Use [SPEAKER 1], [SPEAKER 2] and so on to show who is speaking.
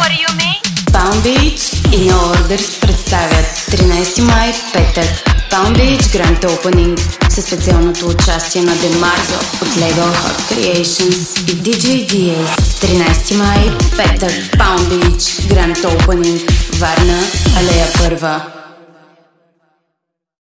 [SPEAKER 1] Palm Beach и No Orders представят 13 май, петък, Palm Beach Grand Opening със специалното участие на Демарзо от Label Hot Creations и DJ Diaz. 13 май, петък, Palm Beach Grand Opening, Варна, алея 1.